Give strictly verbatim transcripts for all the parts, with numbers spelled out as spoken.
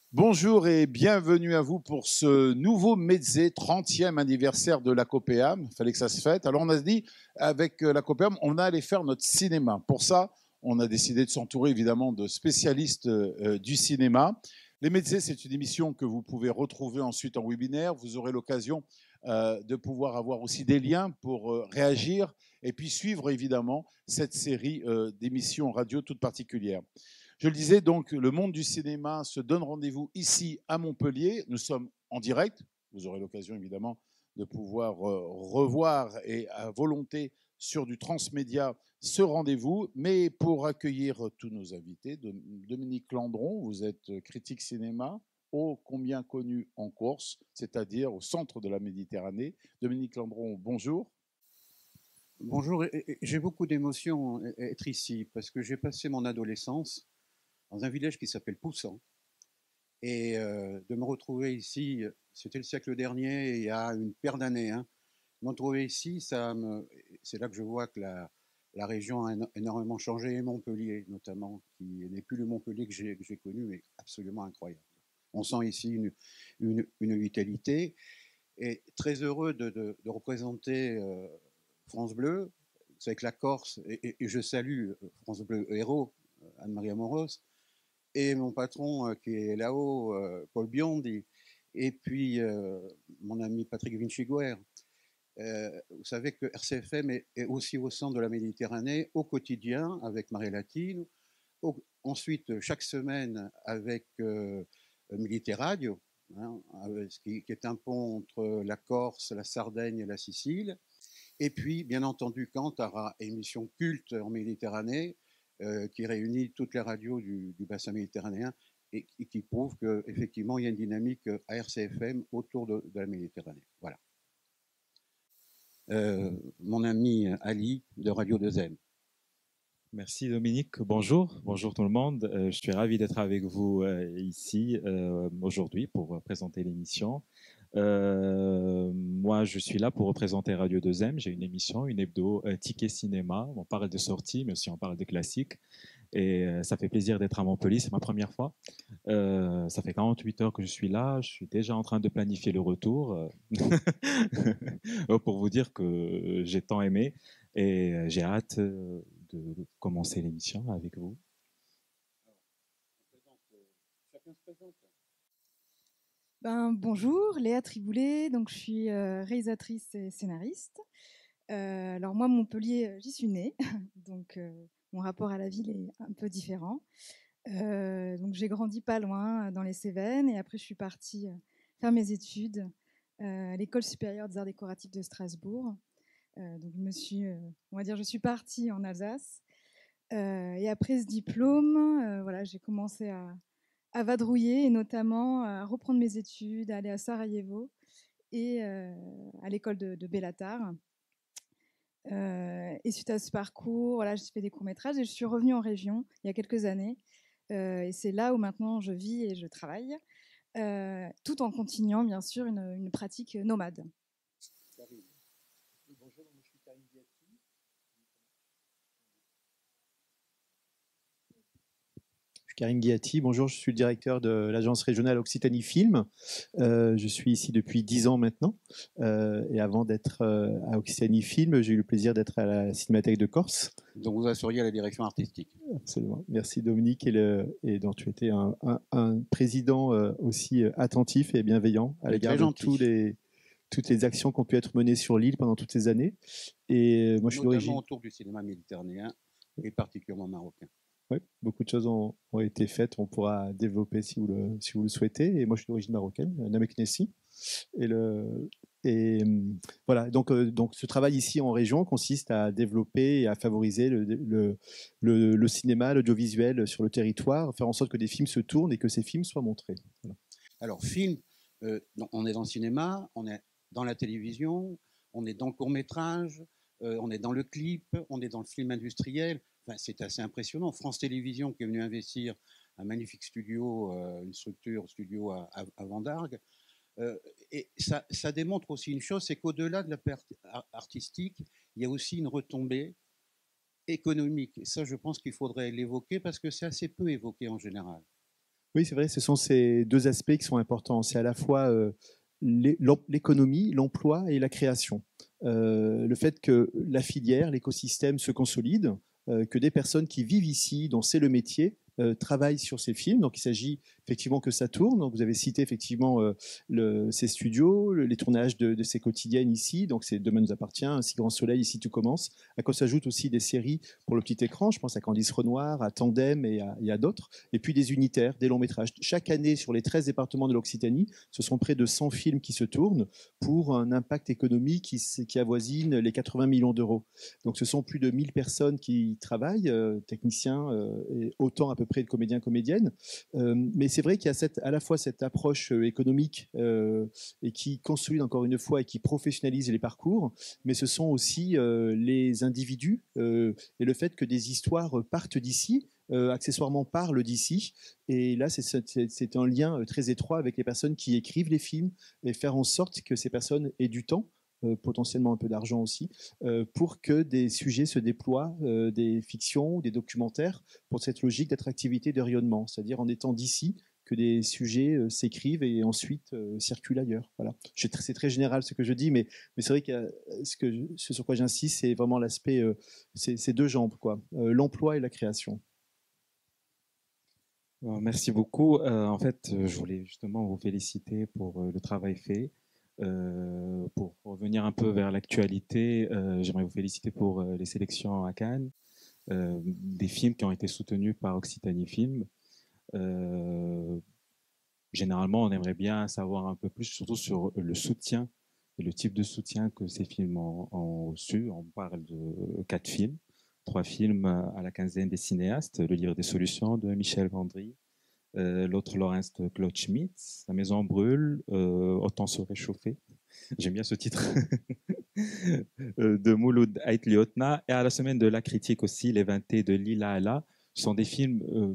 Bonjour et bienvenue à vous pour ce nouveau Mezze, trentième anniversaire de la Copéam. Il fallait que ça se fête. Alors on a dit, avec la Copéam, on allait faire notre cinéma. Pour ça, on a décidé de s'entourer évidemment de spécialistes euh, du cinéma. Les Mezze, c'est une émission que vous pouvez retrouver ensuite en webinaire. Vous aurez l'occasion euh, de pouvoir avoir aussi des liens pour euh, réagir et puis suivre évidemment cette série euh, d'émissions radio toute particulière. Je le disais, donc, le monde du cinéma se donne rendez-vous ici à Montpellier. Nous sommes en direct. Vous aurez l'occasion, évidemment, de pouvoir revoir et à volonté sur du transmédia ce rendez-vous. Mais pour accueillir tous nos invités, Dominique Landron, vous êtes critique cinéma, ô combien connu en Corse, c'est-à-dire au centre de la Méditerranée. Dominique Landron, bonjour. Bonjour, j'ai beaucoup d'émotions à être ici parce que j'ai passé mon adolescence dans un village qui s'appelle Poussan. Et euh, de me retrouver ici, c'était le siècle dernier, il y a une paire d'années. Hein. Me retrouver ici, ça me, c'est là que je vois que la, la région a énormément changé, et Montpellier notamment, qui n'est plus le Montpellier que j'ai, que j'ai connu, mais absolument incroyable. On sent ici une, une, une vitalité. Et très heureux de, de, de représenter euh, France Bleu. C'est avec la Corse, et, et, et je salue France Bleu Héros, Anne-Marie Amoros, et mon patron euh, qui est là-haut, euh, Paul Biondi, et puis euh, mon ami Patrick Vinciguer. Euh, vous savez que R C F M est, est aussi au centre de la Méditerranée, au quotidien, avec Marie Latine, au, ensuite chaque semaine avec euh, Militeradio, hein, qui, qui est un pont entre la Corse, la Sardaigne et la Sicile. Et puis, bien entendu, Cantara, émission culte en Méditerranée, euh, qui réunit toutes les radios du, du bassin méditerranéen et, et qui prouve qu'effectivement, il y a une dynamique à R C F M autour de, de la Méditerranée. Voilà. Euh, mon ami Ali de Radio deux M. Merci Dominique, bonjour, bonjour tout le monde. Euh, je suis ravi d'être avec vous euh, ici euh, aujourd'hui pour présenter l'émission. Euh, moi, je suis là pour représenter Radio deux M. J'ai une émission, une hebdo, euh, Ticket Cinéma. On parle de sorties, mais aussi on parle de classiques. Et euh, ça fait plaisir d'être à Montpellier, c'est ma première fois. Euh, ça fait quarante-huit heures que je suis là, je suis déjà en train de planifier le retour pour vous dire que j'ai tant aimé et j'ai hâte de commencer l'émission avec vous. Ben, bonjour, Léa Triboulet, donc je suis euh, réalisatrice et scénariste. Euh, alors moi, Montpellier, j'y suis née, donc euh, mon rapport à la ville est un peu différent. Euh, donc j'ai grandi pas loin, dans les Cévennes, et après je suis partie faire mes études euh, à l'École supérieure des arts décoratifs de Strasbourg. Euh, donc je me suis, euh, on va dire, je suis partie en Alsace. Euh, et après ce diplôme, euh, voilà, j'ai commencé à, à vadrouiller et notamment à reprendre mes études, à aller à Sarajevo et euh, à l'école de, de Bellatar. Euh, et suite à ce parcours, voilà, j'ai fait des courts-métrages et je suis revenue en région il y a quelques années. Euh, et c'est là où maintenant je vis et je travaille, euh, tout en continuant bien sûr une, une pratique nomade. Bonjour, je suis Karim Diati. Karim Guiati, bonjour, je suis le directeur de l'agence régionale Occitanie Film. Euh, je suis ici depuis dix ans maintenant. Euh, et avant d'être euh, à Occitanie Film, j'ai eu le plaisir d'être à la Cinémathèque de Corse. Donc vous assuriez la direction artistique. Absolument. Merci Dominique, et, le, et dont tu étais un, un, un président euh, aussi attentif et bienveillant à l'égard de tous les, toutes les actions qui ont pu être menées sur l'île pendant toutes ces années. Et moi, je suis notamment d'origine autour du cinéma méditerranéen et particulièrement marocain. Oui, beaucoup de choses ont, ont été faites. On pourra développer si vous le, si vous le souhaitez. Et moi, je suis d'origine marocaine, Namek Nessi. Et, le, et voilà, donc, euh, donc ce travail ici en région consiste à développer et à favoriser le, le, le, le cinéma, l'audiovisuel sur le territoire, faire en sorte que des films se tournent et que ces films soient montrés. Voilà. Alors, film, euh, on est dans le cinéma, on est dans la télévision, on est dans le court-métrage, euh, on est dans le clip, on est dans le film industriel. Enfin, c'est assez impressionnant. France Télévisions qui est venu investir un magnifique studio, euh, une structure studio à, à, à Vendargue. Euh, et ça, ça démontre aussi une chose, c'est qu'au-delà de la perte artistique, il y a aussi une retombée économique. Et ça, je pense qu'il faudrait l'évoquer parce que c'est assez peu évoqué en général. Oui, c'est vrai, ce sont ces deux aspects qui sont importants. C'est à la fois euh, l'économie, l'emploi et la création. Euh, le fait que la filière, l'écosystème se consolide, euh, que des personnes qui vivent ici, dont c'est le métier, euh, travaillent sur ces films. Donc il s'agit effectivement que ça tourne. Donc, vous avez cité effectivement euh, le, ces studios, le, les tournages de, de ces quotidiennes ici. Donc c'est Demain nous appartient, Ainsi Grand Soleil, Ici tout commence. À quoi s'ajoutent aussi des séries pour le petit écran. Je pense à Candice Renoir, à Tandem et à, et à d'autres. Et puis des unitaires, des longs métrages. Chaque année, sur les treize départements de l'Occitanie, ce sont près de cent films qui se tournent pour un impact économique qui, qui avoisine les quatre-vingts millions d'euros. Donc ce sont plus de mille personnes qui travaillent, euh, techniciens euh, et autant à peu près de comédiens, comédiennes. Euh, mais c'est vrai qu'il y a cette, à la fois cette approche économique euh, et qui consolide encore une fois et qui professionnalise les parcours, mais ce sont aussi euh, les individus euh, et le fait que des histoires partent d'ici, euh, accessoirement parlent d'ici. Et là, c'est un lien très étroit avec les personnes qui écrivent les films et faire en sorte que ces personnes aient du temps, Euh, potentiellement un peu d'argent aussi, euh, pour que des sujets se déploient, euh, des fictions, des documentaires, pour cette logique d'attractivité, de rayonnement, c'est-à-dire en étant d'ici, que des sujets euh, s'écrivent et ensuite euh, circulent ailleurs. Voilà. C'est très général ce que je dis, mais, mais c'est vrai que ce, que ce sur quoi j'insiste, c'est vraiment l'aspect, euh, ces deux jambes, quoi, euh, l'emploi et la création. Merci beaucoup. Euh, en fait, je voulais justement vous féliciter pour euh, le travail fait. Euh, pour revenir un peu vers l'actualité, euh, j'aimerais vous féliciter pour euh, les sélections à Cannes, euh, des films qui ont été soutenus par Occitanie Film. Euh, généralement, on aimerait bien savoir un peu plus, surtout sur le soutien et le type de soutien que ces films ont, ont reçu. On parle de quatre films, trois films à la quinzaine des cinéastes, Le Livre des solutions de Michel Gondry, euh, l'autre Laurence de Claude Schmitz, La maison brûle, euh, Autant se réchauffer. J'aime bien ce titre. de Mouloud Ait Liotna, et à la semaine de la critique aussi, Les Vingt de Lila Allah. Ce sont des films euh,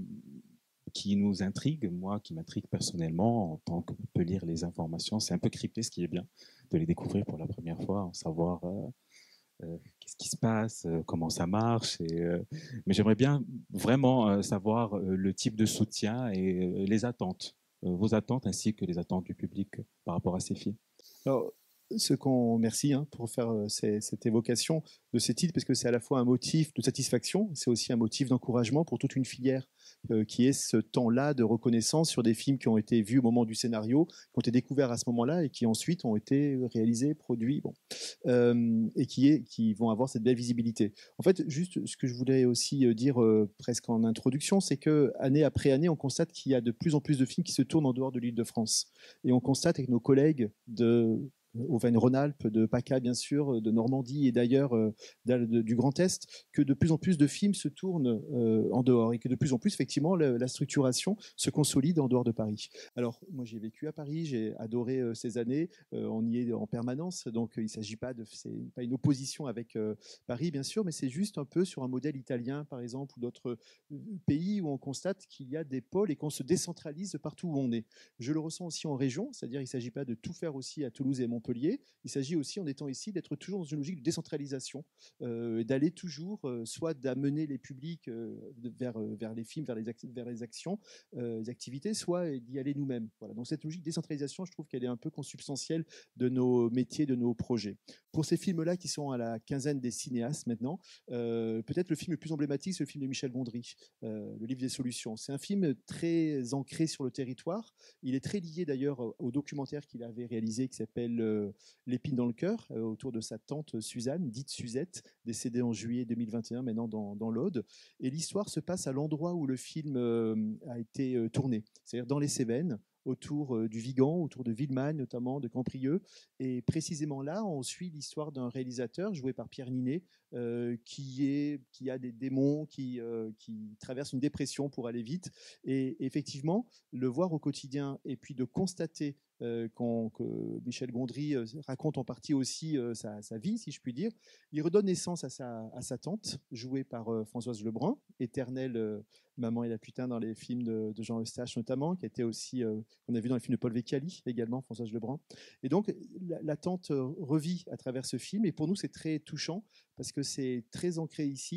qui nous intriguent, moi qui m'intrigue personnellement, en tant qu'on peut lire les informations. C'est un peu crypté, ce qui est bien, de les découvrir pour la première fois, en savoir euh, euh, qu'est-ce qui se passe, euh, comment ça marche. Et, euh, mais j'aimerais bien vraiment euh, savoir euh, le type de soutien et euh, les attentes, euh, vos attentes ainsi que les attentes du public par rapport à ces films. Alors, ce qu'on merci hein, pour faire euh, ces, cette évocation de ces titres, parce que c'est à la fois un motif de satisfaction, c'est aussi un motif d'encouragement pour toute une filière euh, qui est ce temps-là de reconnaissance sur des films qui ont été vus au moment du scénario, qui ont été découverts à ce moment-là et qui ensuite ont été réalisés, produits, bon, euh, et qui, est, qui vont avoir cette belle visibilité. En fait, juste ce que je voulais aussi dire euh, presque en introduction, c'est que année après année, on constate qu'il y a de plus en plus de films qui se tournent en dehors de l'Île-de-France. Et on constate avec nos collègues de Auvergne-Rhône-Alpes, de PACA bien sûr, de Normandie et d'ailleurs euh, du Grand Est, que de plus en plus de films se tournent euh, en dehors et que de plus en plus effectivement la, la structuration se consolide en dehors de Paris. Alors moi j'ai vécu à Paris, j'ai adoré euh, ces années, euh, on y est en permanence, donc il ne s'agit pas de, c'est pas une opposition avec euh, Paris bien sûr, mais c'est juste un peu sur un modèle italien par exemple ou d'autres pays où on constate qu'il y a des pôles et qu'on se décentralise partout où on est. Je le ressens aussi en région, c'est-à-dire il ne s'agit pas de tout faire aussi à Toulouse et Montpellier. Il s'agit aussi, en étant ici, d'être toujours dans une logique de décentralisation, euh, d'aller toujours, euh, soit d'amener les publics euh, vers, vers les films, vers les, vers les actions, euh, les activités, soit d'y aller nous-mêmes. Voilà. Donc cette logique de décentralisation, je trouve qu'elle est un peu consubstantielle de nos métiers, de nos projets. Pour ces films-là qui sont à la quinzaine des cinéastes maintenant, euh, peut-être le film le plus emblématique, c'est le film de Michel Gondry, euh, Le Livre des solutions. C'est un film très ancré sur le territoire. Il est très lié d'ailleurs au documentaire qu'il avait réalisé qui s'appelle euh, L'épine dans le cœur, euh, autour de sa tante Suzanne, dite Suzette, décédée en juillet deux mille vingt et un, maintenant dans, dans l'Aude. Et l'histoire se passe à l'endroit où le film euh, a été euh, tourné, c'est-à-dire dans les Cévennes, autour euh, du Vigan, autour de Villemagne notamment, de Camprieux. Et précisément là, on suit l'histoire d'un réalisateur joué par Pierre Ninet, euh, qui, est, qui a des démons, qui, euh, qui traverse une dépression pour aller vite. Et effectivement, le voir au quotidien et puis de constater euh, que Michel Gondry euh, raconte en partie aussi euh, sa, sa vie, si je puis dire, il redonne naissance à sa, à sa tante, jouée par euh, Françoise Lebrun, éternelle euh, maman et la putain dans les films de, de Jean Eustache notamment, qui a été aussi, euh, qu'on a vu dans les films de Paul Vecchiali également, Françoise Lebrun. Et donc, la, la tante revit à travers ce film, et pour nous, c'est très touchant, parce que c'est très ancré ici,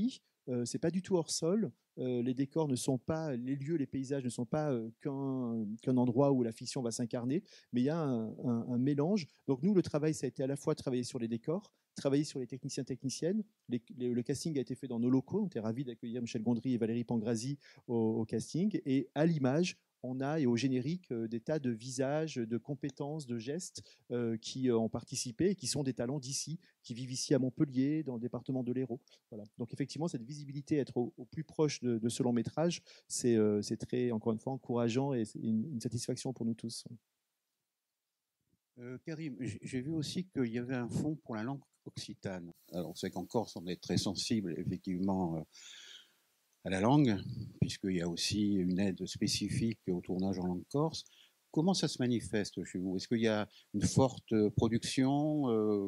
Euh, c'est pas du tout hors sol. Euh, les décors ne sont pas, les lieux, les paysages ne sont pas euh, qu'un qu'un endroit où la fiction va s'incarner, mais il y a un, un, un mélange. Donc nous, le travail, ça a été à la fois travailler sur les décors, travailler sur les techniciens techniciennes. Les, les, le casting a été fait dans nos locaux. On était ravis d'accueillir Michel Gondry et Valérie Pangrazi au, au casting. Et à l'image, on a, et au générique, euh, des tas de visages, de compétences, de gestes euh, qui euh, ont participé et qui sont des talents d'ici, qui vivent ici à Montpellier, dans le département de l'Hérault. Voilà. Donc effectivement, cette visibilité, être au, au plus proche de, de ce long métrage, c'est euh, très, encore une fois, encourageant et c'est une, une satisfaction pour nous tous. Euh, Karim, j'ai vu aussi qu'il y avait un fonds pour la langue occitane. Alors, on sait qu'en Corse, on est très sensible, effectivement, euh, à la langue, puisqu'il y a aussi une aide spécifique au tournage en langue corse. Comment ça se manifeste chez vous? Est-ce qu'il y a une forte production euh...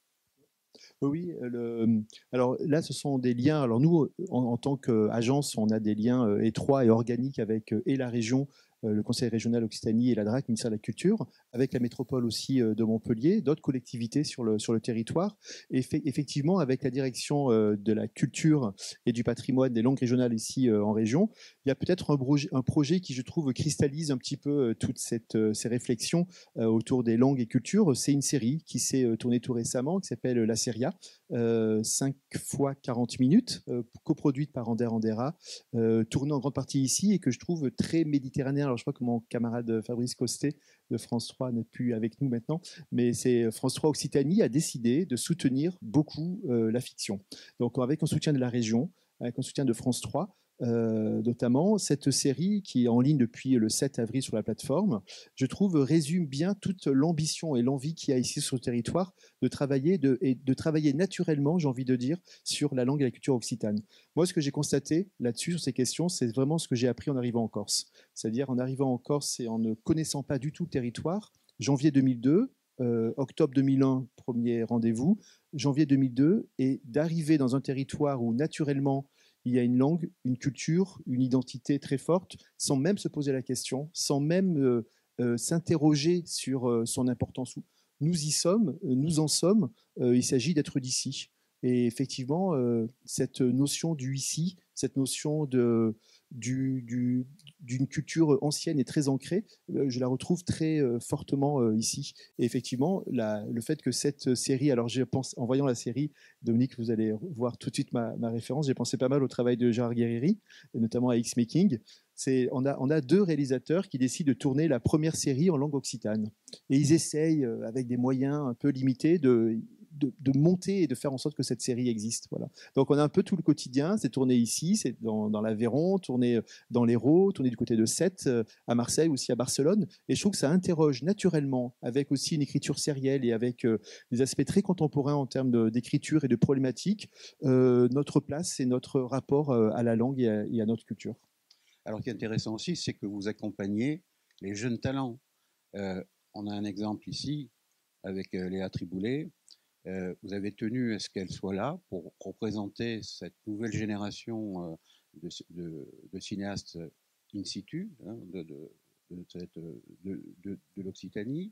Oui, le, alors là, ce sont des liens. Alors nous, en, en tant qu'agence, on a des liens étroits et organiques avec et la région, le Conseil régional Occitanie et la D R A C, ministère de la Culture, avec la métropole aussi de Montpellier, d'autres collectivités sur le, sur le territoire. Et fait, effectivement, avec la direction de la culture et du patrimoine des langues régionales ici en région, il y a peut-être un, un projet qui, je trouve, cristallise un petit peu toutes cette, ces réflexions autour des langues et cultures. C'est une série qui s'est tournée tout récemment, qui s'appelle La Seria, euh, cinq fois quarante minutes, euh, coproduite par Ander Andera, euh, tournée en grande partie ici et que je trouve très méditerranéen. Alors je crois que mon camarade Fabrice Costet de France trois n'est plus avec nous maintenant, mais c'est France trois Occitanie a décidé de soutenir beaucoup euh, la fiction. Donc avec un soutien de la région, avec un soutien de France trois, Euh, notamment cette série qui est en ligne depuis le sept avril sur la plateforme, je trouve résume bien toute l'ambition et l'envie qu'il y a ici sur le territoire de travailler, de, et de travailler naturellement, j'ai envie de dire, sur la langue et la culture occitane. Moi, ce que j'ai constaté là-dessus, sur ces questions, c'est vraiment ce que j'ai appris en arrivant en Corse. C'est-à-dire en arrivant en Corse et en ne connaissant pas du tout le territoire, janvier deux mille deux, euh, octobre deux mille un, premier rendez-vous, janvier deux mille deux, et d'arriver dans un territoire où naturellement il y a une langue, une culture, une identité très forte, sans même se poser la question, sans même euh, euh, s'interroger sur euh, son importance. Nous y sommes, nous en sommes, euh, il s'agit d'être d'ici. Et effectivement, euh, cette notion du ici, cette notion de, du, du, d'une culture ancienne et très ancrée, euh, je la retrouve très euh, fortement euh, ici. Et effectivement, la, le fait que cette série, alors je pense, en voyant la série, Dominique, vous allez voir tout de suite ma, ma référence, j'ai pensé pas mal au travail de Gérard Guerrieri, notamment à X-Making. C'est, on, a, on a deux réalisateurs qui décident de tourner la première série en langue occitane. Et ils essayent, euh, avec des moyens un peu limités, de... De, de monter et de faire en sorte que cette série existe. Voilà. Donc on a un peu tout le quotidien, c'est tourné ici, c'est dans, dans l'Aveyron, tourné dans l'Hérault, tourné du côté de Sète, à Marseille, aussi à Barcelone. Et je trouve que ça interroge naturellement, avec aussi une écriture sérielle et avec euh, des aspects très contemporains en termes d'écriture et de problématiques, euh, notre place et notre rapport euh, à la langue et à, et à notre culture. Alors, ce qui est intéressant aussi, c'est que vous accompagnez les jeunes talents. Euh, on a un exemple ici avec euh, Léa Triboulet. Euh, vous avez tenu à ce qu'elle soit là pour représenter cette nouvelle génération euh, de, de, de cinéastes in situ, hein, de, de, de, de, de, de l'Occitanie.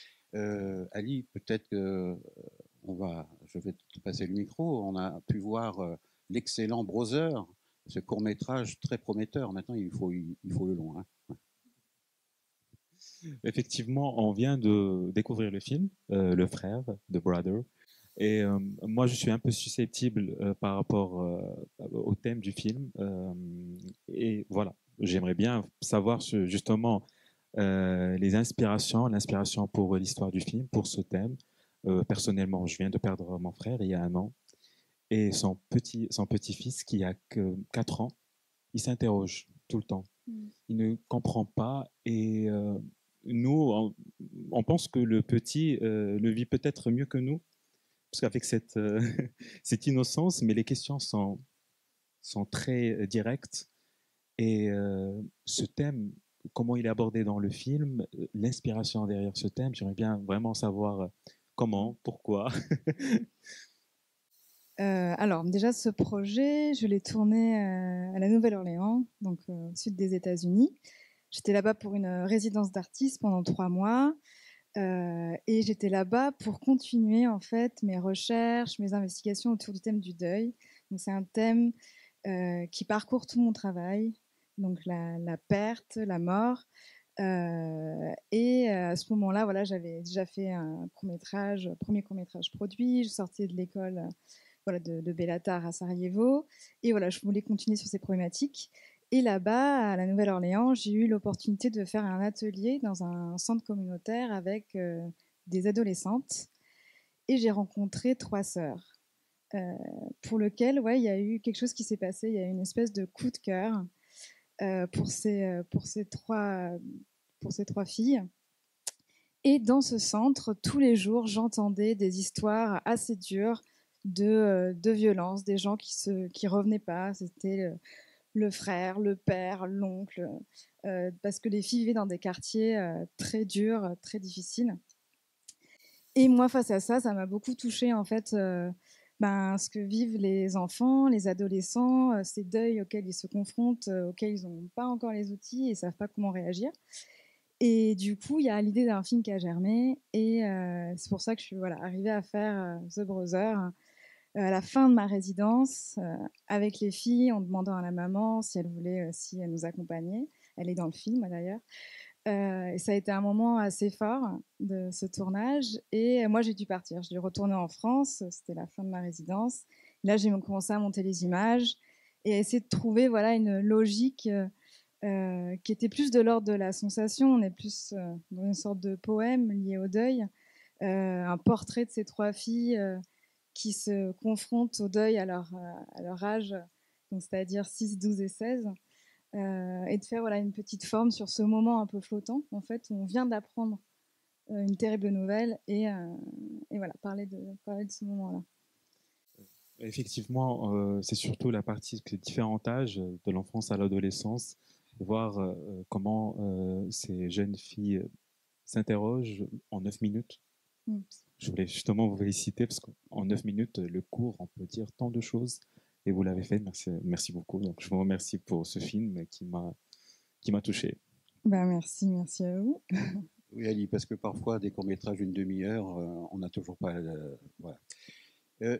Euh, Ali, peut-être que on va, je vais te passer le micro. On a pu voir euh, l'excellent Brother, ce court métrage très prometteur. Maintenant, il faut, il, il faut le long. Hein. Effectivement, on vient de découvrir le film, euh, Le Frère, The Brother. Et euh, moi, je suis un peu susceptible euh, par rapport euh, au thème du film. Euh, et voilà, j'aimerais bien savoir ce, justement euh, les inspirations, l'inspiration pour l'histoire du film, pour ce thème. Euh, personnellement, je viens de perdre mon frère il y a un an. Et son petit, son petit-fils, qui a que quatre ans, il s'interroge tout le temps. Mm. Il ne comprend pas. Et euh, nous, on, on pense que le petit euh, le vit peut-être mieux que nous. Parce qu'avec cette, euh, cette innocence, mais les questions sont, sont très directes. Et euh, ce thème, comment il est abordé dans le film, l'inspiration derrière ce thème, j'aimerais bien vraiment savoir comment, pourquoi. euh, alors, déjà, ce projet, je l'ai tourné euh, à la Nouvelle-Orléans, donc euh, au sud des États-Unis. J'étais là-bas pour une résidence d'artiste pendant trois mois. Euh, et j'étais là-bas pour continuer en fait mes recherches, mes investigations autour du thème du deuil. Donc c'est un thème euh, qui parcourt tout mon travail, donc la, la perte, la mort. Euh, et à ce moment-là, voilà, j'avais déjà fait un court-métrage, premier court-métrage produit. Je sortais de l'école euh, voilà, de, de Bellatar à Sarajevo. Et voilà, je voulais continuer sur ces problématiques. Et là-bas, à la Nouvelle-Orléans, j'ai eu l'opportunité de faire un atelier dans un centre communautaire avec euh, des adolescentes. Et j'ai rencontré trois sœurs, euh, pour lequel, ouais, il y a eu quelque chose qui s'est passé. Il y a eu une espèce de coup de cœur euh, pour, ces, pour, ces trois, pour ces trois filles. Et dans ce centre, tous les jours, j'entendais des histoires assez dures de, de violence, des gens qui ne qui revenaient pas. C'était le, le frère, le père, l'oncle, euh, parce que les filles vivaient dans des quartiers euh, très durs, très difficiles. Et moi, face à ça, ça m'a beaucoup touchée, en fait, euh, ben, ce que vivent les enfants, les adolescents, euh, ces deuils auxquels ils se confrontent, euh, auxquels ils n'ont pas encore les outils et ne savent pas comment réagir. Et du coup, il y a l'idée d'un film qui a germé, et euh, c'est pour ça que je suis voilà, arrivée à faire euh, The Brother euh, à la fin de ma résidence, euh, avec les filles, en demandant à la maman si elle voulait aussi euh, nous accompagner. Elle est dans le film, d'ailleurs. Euh, et ça a été un moment assez fort de ce tournage. Et moi, j'ai dû partir. Je dû retourner en France. C'était la fin de ma résidence. Là, j'ai commencé à monter les images et à essayer de trouver voilà, une logique euh, qui était plus de l'ordre de la sensation. On est plus euh, dans une sorte de poème lié au deuil. Euh, un portrait de ces trois filles euh, qui se confrontent au deuil à leur, à leur âge, donc c'est-à-dire six, douze et seize. Euh, et de faire voilà, une petite forme sur ce moment un peu flottant, en fait, où on vient d'apprendre euh, une terrible nouvelle et, euh, et voilà, parler de, parler de ce moment-là. Effectivement, euh, c'est surtout la partie des différents âges, de l'enfance à l'adolescence, voir euh, comment euh, ces jeunes filles s'interrogent en neuf minutes. Mm. Je voulais justement vous féliciter parce qu'en neuf minutes, le cours, on peut dire tant de choses. Et vous l'avez fait, merci, merci beaucoup. Donc, je vous remercie pour ce film qui m'a qui m'a touché. Ben merci, merci à vous. Oui, Ali, parce que parfois, des courts-métrages d'une demi-heure, euh, on n'a toujours pas... Euh, voilà. Euh,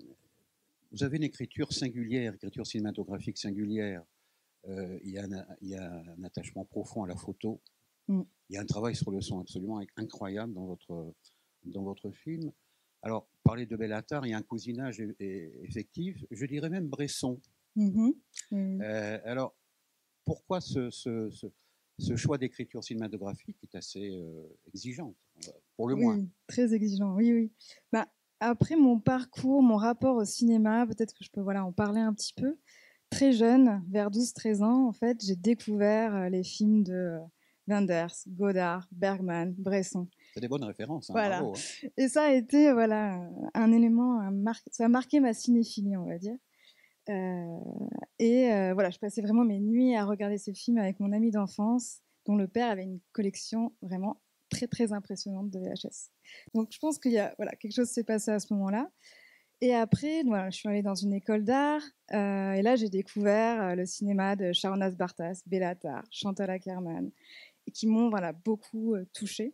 vous avez une écriture singulière, écriture cinématographique singulière. Euh, il, y a un, il y a un attachement profond à la photo. Mm. Il y a un travail sur le son absolument incroyable dans votre, dans votre film. Alors, parler de Bellatar, il y a un cousinage effectif, je dirais même Bresson. Mm-hmm. Mm-hmm. Euh, alors, pourquoi ce, ce, ce, ce choix d'écriture cinématographique est assez euh, exigeant, pour le oui, moins? Très exigeant, oui, oui. Bah, après mon parcours, mon rapport au cinéma, peut-être que je peux voilà, en parler un petit peu. Très jeune, vers douze treize ans, en fait, j'ai découvert les films de Wenders, Godard, Bergman, Bresson. C'est des bonnes références, hein, voilà. bravo. Hein. Et ça a été voilà, un élément, un mar... ça a marqué ma cinéphilie, on va dire. Euh, et euh, voilà, je passais vraiment mes nuits à regarder ces films avec mon ami d'enfance, dont le père avait une collection vraiment très très impressionnante de V H S. Donc je pense qu'il y a voilà, quelque chose s'est passé à ce moment-là. Et après, voilà, je suis allée dans une école d'art, euh, et là j'ai découvert euh, le cinéma de Sharonas Bartas, Bellatar, Chantal Akerman, et qui m'ont voilà, beaucoup euh, touchée.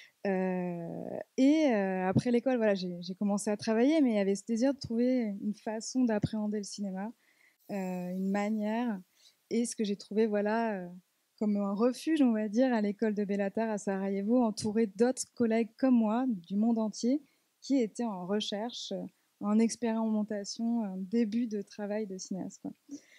Euh, et euh, après l'école, voilà, j'ai, j'ai commencé à travailler, mais il y avait ce désir de trouver une façon d'appréhender le cinéma, euh, une manière, et ce que j'ai trouvé voilà, euh, comme un refuge, on va dire, à l'école de Bellatar à Sarajevo, entouré d'autres collègues comme moi, du monde entier, qui étaient en recherche, en expérimentation, un début de travail de cinéaste. Quoi.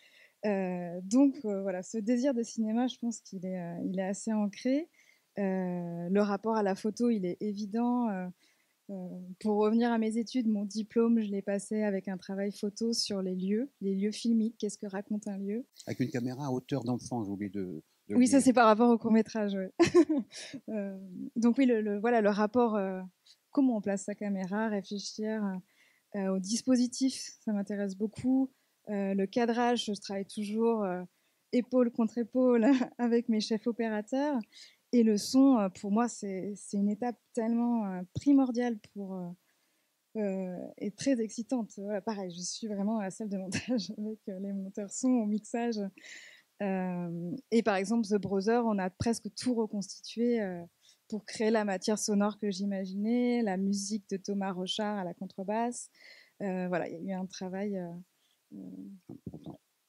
Euh, donc euh, voilà, ce désir de cinéma, je pense qu'il est, euh, il est assez ancré. Euh, le rapport à la photo, il est évident. Euh, euh, pour revenir à mes études, mon diplôme, je l'ai passé avec un travail photo sur les lieux, les lieux filmiques. Qu'est-ce que raconte un lieu? Avec une caméra à hauteur d'enfant, j'ai oublié de... de oui, ça c'est par rapport au court-métrage. Ouais. euh, donc oui, le, le, voilà, le rapport, euh, comment on place sa caméra, réfléchir euh, au dispositif, ça m'intéresse beaucoup. Euh, le cadrage, je travaille toujours euh, épaule contre épaule avec mes chefs opérateurs. Et le son, pour moi, c'est, c'est une étape tellement euh, primordiale pour, euh, euh, et très excitante. Voilà, pareil, je suis vraiment dans la salle de montage avec euh, les monteurs son au mixage. Euh, et par exemple, The Brother, on a presque tout reconstitué euh, pour créer la matière sonore que j'imaginais, la musique de Thomas Rochard à la contrebasse. Euh, voilà, il y a eu un travail... Euh, important.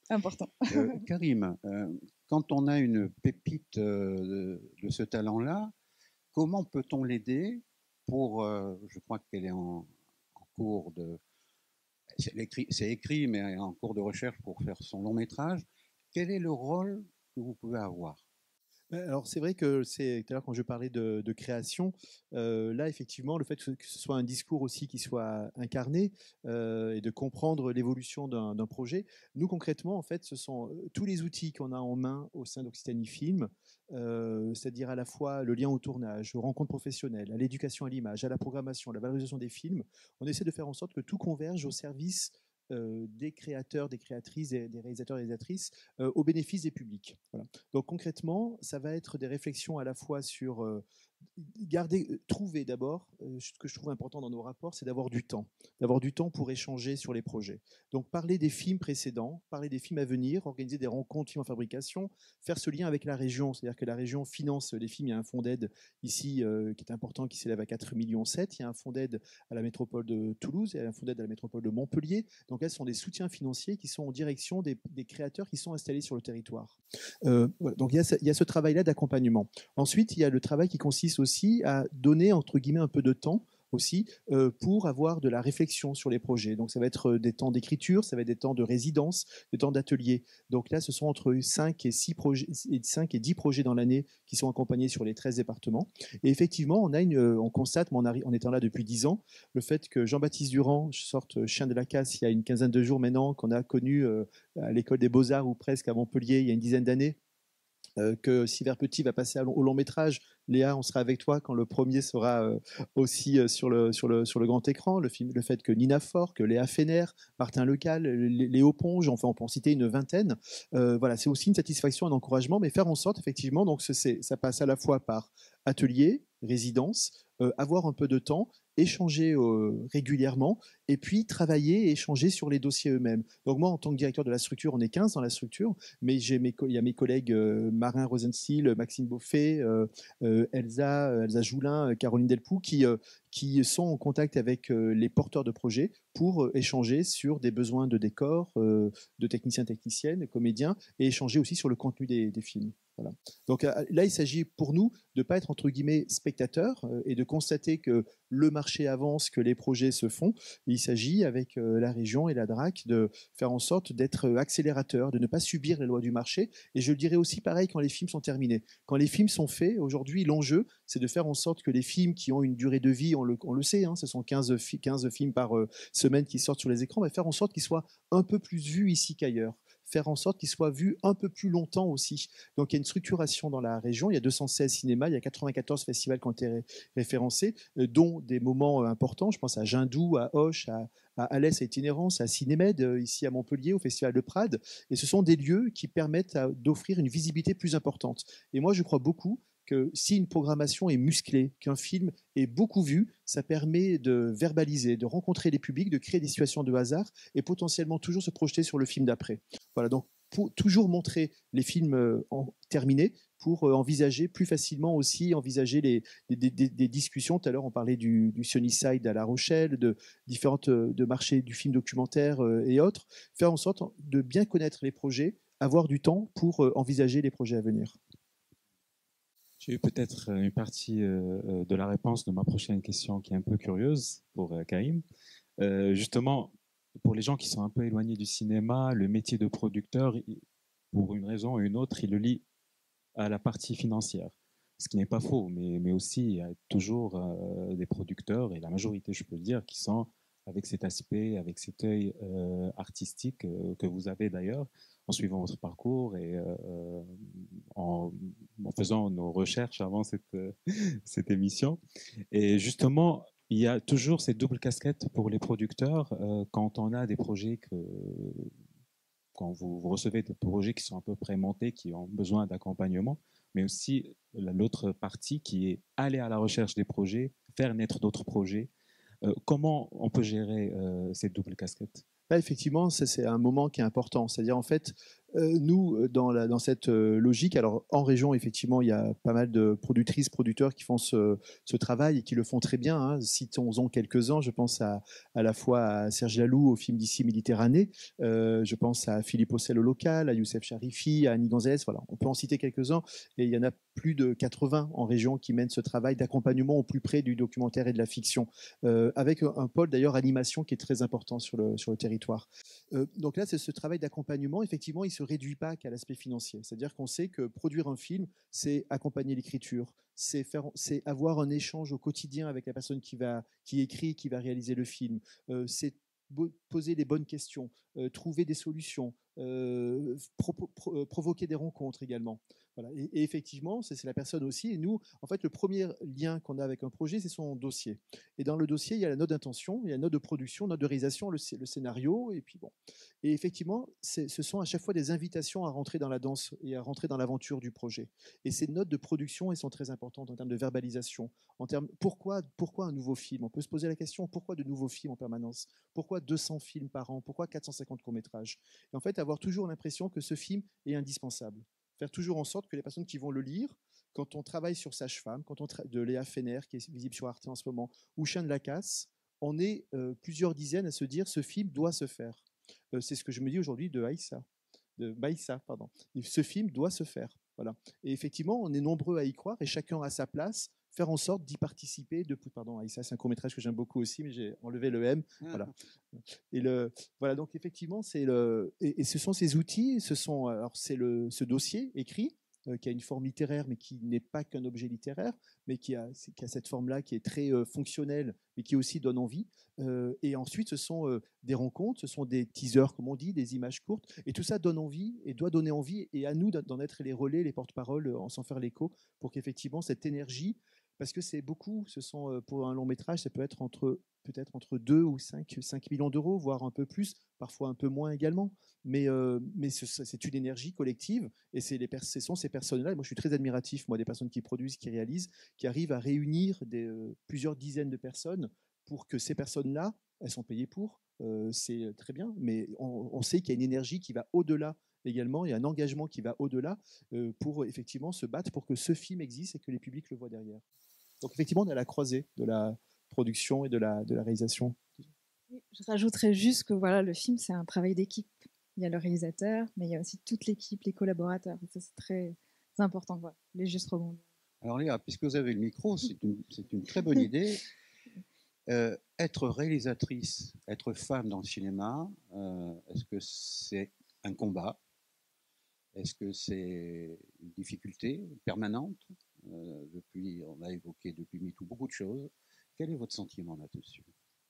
important. Euh, Karim, euh, quand on a une pépite euh, de, de ce talent-là, comment peut-on l'aider pour, euh, je crois qu'elle est en, en cours de, c'est écrit, c'est écrit, mais en cours de recherche pour faire son long métrage. Quel est le rôle que vous pouvez avoir? Alors c'est vrai que c'est tout à l'heure quand je parlais de, de création, euh, là effectivement le fait que ce soit un discours aussi qui soit incarné euh, et de comprendre l'évolution d'un d'un projet. Nous concrètement en fait ce sont euh, tous les outils qu'on a en main au sein d'Occitanie Film, euh, c'est-à-dire à la fois le lien au tournage, aux rencontres professionnelles, à l'éducation à l'image, à la programmation, à la valorisation des films. On essaie de faire en sorte que tout converge au service euh, des créateurs, des créatrices, des, des réalisateurs et réalisatrices euh, au bénéfice des publics. Voilà. Donc concrètement, ça va être des réflexions à la fois sur euh, garder, euh, trouver d'abord, euh, ce que je trouve important dans nos rapports, c'est d'avoir du temps, d'avoir du temps pour échanger sur les projets. Donc parler des films précédents, parler des films à venir, organiser des rencontres films en fabrication, faire ce lien avec la région, c'est-à-dire que la région finance les films. Il y a un fonds d'aide ici euh, qui est important, qui s'élève à quatre virgule sept millions. Il y a un fonds d'aide à la métropole de Toulouse et un fonds d'aide à la métropole de Montpellier. Donc elles sont des soutiens financiers qui sont en direction des, des créateurs qui sont installés sur le territoire. Euh, voilà. Donc il y a ce, il y a ce travail-là d'accompagnement. Ensuite, il y a le travail qui consiste aussi à donner entre guillemets un peu de temps aussi euh, pour avoir de la réflexion sur les projets. Donc ça va être des temps d'écriture, ça va être des temps de résidence, des temps d'atelier. Donc là, ce sont entre cinq et six projets, cinq et dix projets dans l'année qui sont accompagnés sur les treize départements. Et effectivement, on a une, on constate, mais en étant là depuis dix ans, le fait que Jean-Baptiste Durand sorte Chien de la casse il y a une quinzaine de jours maintenant, qu'on a connu euh, à l'école des Beaux-Arts ou presque à Montpellier il y a une dizaine d'années. Euh, que Siver Petit va passer au long métrage. Léa, on sera avec toi quand le premier sera euh, aussi euh, sur, le, sur, le, sur le grand écran. Le, film, le fait que Nina Faure, que Léa Fener, Martin Lecal, Léo Ponge, enfin on peut en citer une vingtaine. Euh, voilà, c'est aussi une satisfaction, un encouragement, mais faire en sorte effectivement, donc c'est, ça passe à la fois par atelier, résidence, euh, avoir un peu de temps, échanger euh, régulièrement et puis travailler et échanger sur les dossiers eux-mêmes. Donc moi, en tant que directeur de la structure, on est quinze dans la structure, mais j'ai mes, il y a mes collègues euh, Marin Rosenstiel, Maxime Beaufet, euh, euh, Elsa, euh, Elsa Joulin, euh, Caroline Delpoux, qui, euh, qui sont en contact avec euh, les porteurs de projets pour euh, échanger sur des besoins de décors, euh, de techniciens, techniciennes, de comédiens, et échanger aussi sur le contenu des, des films. Voilà. Donc là, il s'agit pour nous de ne pas être entre guillemets spectateurs euh, et de constater que le marché avance, que les projets se font. Il s'agit avec euh, la région et la D R A C de faire en sorte d'être accélérateur, de ne pas subir les lois du marché. Et je le dirais aussi pareil quand les films sont terminés. Quand les films sont faits, aujourd'hui, l'enjeu, c'est de faire en sorte que les films qui ont une durée de vie, on le, on le sait, hein, ce sont quinze, quinze films par euh, semaine qui sortent sur les écrans, mais faire en sorte qu'ils soient un peu plus vus ici qu'ailleurs. Faire en sorte qu'ils soient vus un peu plus longtemps aussi. Donc il y a une structuration dans la région, il y a deux cent seize cinémas, il y a quatre-vingt-quatorze festivals qui ont été ré référencés, euh, dont des moments euh, importants, je pense à Jindou, à Auch, à, à Alès à Itinérance, à Cinémed, euh, ici à Montpellier, au Festival de Prades, et ce sont des lieux qui permettent d'offrir une visibilité plus importante. Et moi je crois beaucoup que si une programmation est musclée, qu'un film est beaucoup vu, ça permet de verbaliser, de rencontrer les publics, de créer des situations de hasard et potentiellement toujours se projeter sur le film d'après. Voilà, donc pour toujours montrer les films euh, en, terminés pour euh, envisager plus facilement aussi envisager les, des, des, des discussions. Tout à l'heure, on parlait du, du Sunnyside à La Rochelle, de différentes de marchés du film documentaire euh, et autres. Faire en sorte de bien connaître les projets, avoir du temps pour euh, envisager les projets à venir. J'ai eu peut-être une partie euh, de la réponse de ma prochaine question qui est un peu curieuse pour euh, Karim. Euh, justement, pour les gens qui sont un peu éloignés du cinéma, le métier de producteur, pour une raison ou une autre, il le lie à la partie financière. Ce qui n'est pas faux, mais, mais aussi il y a toujours euh, des producteurs, et la majorité, je peux le dire, qui sont avec cet aspect, avec cet œil euh, artistique euh, que vous avez d'ailleurs, en suivant votre parcours et euh, en, en faisant nos recherches avant cette, euh, cette émission. Et justement, il y a toujours cette double casquette pour les producteurs euh, quand on a des projets que quand vous, vous recevez des projets qui sont à peu près montés, qui ont besoin d'accompagnement, mais aussi l'autre partie qui est aller à la recherche des projets, faire naître d'autres projets. Euh, comment on peut gérer euh, cette double casquette? Là, effectivement, ça, c'est un moment qui est important. C'est-à-dire, en fait, euh, nous, dans, la, dans cette euh, logique, alors en région, effectivement, il y a pas mal de productrices, producteurs qui font ce, ce travail et qui le font très bien. Hein. Citons-en quelques-uns. Je pense à, à la fois à Serge Laloux, au film d'ici Méditerranée. Euh, je pense à Philippe Ocel au local, à Youssef Charifi, à Annie Gonzalez. Voilà, on peut en citer quelques-uns. Et il y en a plus de quatre-vingts en région qui mènent ce travail d'accompagnement au plus près du documentaire et de la fiction, euh, avec un pôle d'ailleurs animation qui est très important sur le, sur le territoire. Euh, donc là, c'est ce travail d'accompagnement. Effectivement, il ne se réduit pas qu'à l'aspect financier. C'est-à-dire qu'on sait que produire un film, c'est accompagner l'écriture, c'est faire, c'est avoir un échange au quotidien avec la personne qui va, qui écrit, qui va réaliser le film. Euh, c'est poser les bonnes questions, euh, trouver des solutions, euh, pro pro provoquer des rencontres également. Voilà. Et, et effectivement, c'est la personne aussi. Et nous, en fait, le premier lien qu'on a avec un projet, c'est son dossier. Et dans le dossier, il y a la note d'intention, il y a la note de production, note de réalisation, le, le scénario, et puis bon. Et effectivement, ce sont à chaque fois des invitations à rentrer dans la danse et à rentrer dans l'aventure du projet. Et ces notes de production, elles sont très importantes en termes de verbalisation. En termes, pourquoi, pourquoi un nouveau film? On peut se poser la question, pourquoi de nouveaux films en permanence? Pourquoi deux cents films par an? Pourquoi quatre cent cinquante courts-métrages? Et en fait, avoir toujours l'impression que ce film est indispensable. Faire toujours en sorte que les personnes qui vont le lire, quand on travaille sur Sage-Femme, quand on de Léa Fener, qui est visible sur Arte en ce moment, ou Chien de la Casse, on est euh, plusieurs dizaines à se dire ce film doit se faire. Euh, c'est ce que je me dis aujourd'hui de Aïssa, de Maïssa, pardon. Ce film doit se faire. Voilà. Et effectivement, on est nombreux à y croire et chacun à sa place, faire en sorte d'y participer. De, pardon, Aïssa, c'est un court-métrage que j'aime beaucoup aussi, mais j'ai enlevé le M. Voilà. Et le, voilà, donc effectivement, c'est le, et, et ce sont ces outils, ce sont, alors c'est le, ce dossier écrit, euh, qui a une forme littéraire, mais qui n'est pas qu'un objet littéraire, mais qui a, qui a cette forme-là qui est très euh, fonctionnelle, mais qui aussi donne envie. Euh, et ensuite, ce sont euh, des rencontres, ce sont des teasers, comme on dit, des images courtes, et tout ça donne envie, et doit donner envie, et à nous d'en être les relais, les porte-paroles, en s'en faire l'écho, pour qu'effectivement, cette énergie, parce que c'est beaucoup, ce sont, euh, pour un long métrage, ça peut être entre peut-être entre deux ou cinq millions d'euros, voire un peu plus, parfois un peu moins également. Mais, euh, mais c'est une énergie collective et c'est les ce sont ces personnes-là. Moi, je suis très admiratif, moi, des personnes qui produisent, qui réalisent, qui arrivent à réunir des, euh, plusieurs dizaines de personnes pour que ces personnes-là, elles sont payées pour. Euh, c'est très bien, mais on, on sait qu'il y a une énergie qui va au-delà également, il y a un engagement qui va au-delà euh, pour effectivement se battre pour que ce film existe et que les publics le voient derrière. Donc effectivement, on est à la croisée de la production et de la, de la réalisation. Je rajouterais juste que voilà, le film, c'est un travail d'équipe. Il y a le réalisateur, mais il y a aussi toute l'équipe, les collaborateurs. Ça, c'est très important. Voilà. Je voulais juste rebondir. Alors Léa, puisque vous avez le micro, c'est une, une très bonne idée. Euh, être réalisatrice, être femme dans le cinéma, euh, est-ce que c'est un combat? Est-ce que c'est une difficulté permanente? euh, depuis, on a évoqué depuis MeToo beaucoup de choses. Quel est votre sentiment là-dessus?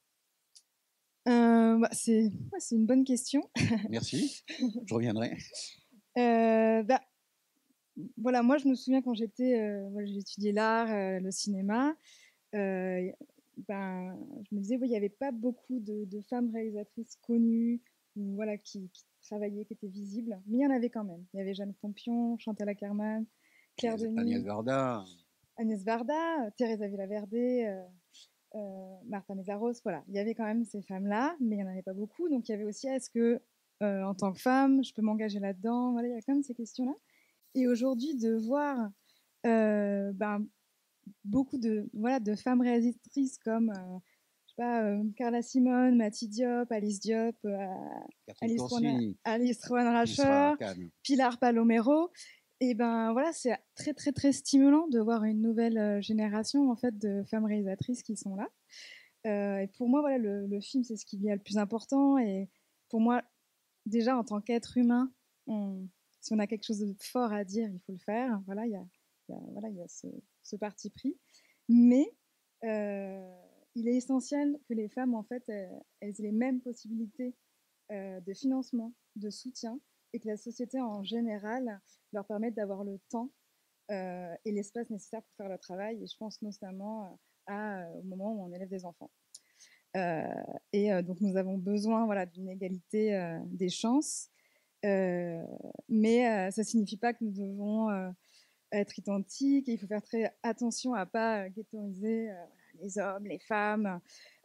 euh, bah, C'est une bonne question. Merci, je reviendrai. Euh, bah, voilà, moi je me souviens quand j'étais, euh, voilà, j'ai étudié l'art, euh, le cinéma, euh, ben, je me disais, oui, il n'y avait pas beaucoup de, de femmes réalisatrices connues, ou, voilà, qui, qui travaillaient, qui étaient visibles, mais il y en avait quand même. Il y avait Jeanne Campion, Chantal Akerman, Claire Denis, Agnès Varda, Agnès Varda, Teresa Villaverde, euh, euh, Martha Mézaros, voilà. Il y avait quand même ces femmes-là, mais il n'y en avait pas beaucoup. Donc il y avait aussi, est-ce que, euh, en tant que femme, je peux m'engager là-dedans? Voilà, il y a quand même ces questions-là. Et aujourd'hui, de voir euh, ben, beaucoup de, voilà, de femmes réalisatrices comme euh, je sais pas, euh, Carla Simone, Mati Diop, Alice Diop, euh, Alice, Rowan, Alice Rowan Rascher, Pilar Palomero. Et ben voilà, c'est très très très stimulant de voir une nouvelle génération en fait de femmes réalisatrices qui sont là. Euh, et pour moi, voilà, le, le film, c'est ce qui est le plus important. Et pour moi, déjà en tant qu'être humain, on, si on a quelque chose de fort à dire, il faut le faire. Voilà, il y a, il y a, voilà, il y a ce, ce parti pris. Mais euh, il est essentiel que les femmes, en fait, elles, elles aient les mêmes possibilités euh, de financement, de soutien, et que la société en général leur permette d'avoir le temps euh, et l'espace nécessaire pour faire le travail. Et je pense notamment à, à, au moment où on élève des enfants. Euh, et euh, donc nous avons besoin, voilà, d'une égalité euh, des chances, euh, mais euh, ça ne signifie pas que nous devons euh, être identiques. Et il faut faire très attention à ne pas ghettoiser euh, les hommes, les femmes.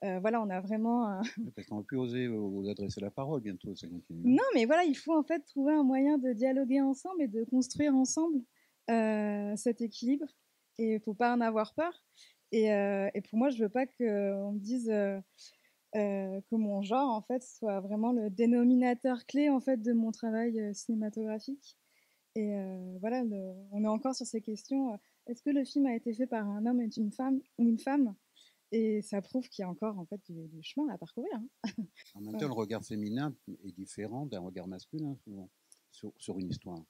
euh, voilà, on a vraiment... Un... Parce qu'on va plus oser vous adresser la parole bientôt, ça continue. Non, mais voilà, il faut en fait trouver un moyen de dialoguer ensemble et de construire ensemble euh, cet équilibre. Et il ne faut pas en avoir peur. Et, euh, et pour moi, je ne veux pas qu'on me dise euh, euh, que mon genre, en fait, soit vraiment le dénominateur clé, en fait, de mon travail euh, cinématographique. Et euh, voilà, le, on est encore sur ces questions. Est-ce que le film a été fait par un homme et une femme, ou une femme? Et ça prouve qu'il y a encore en fait du, du chemin à parcourir. Hein. En même temps, le regard féminin est différent d'un regard masculin souvent, sur, sur une histoire.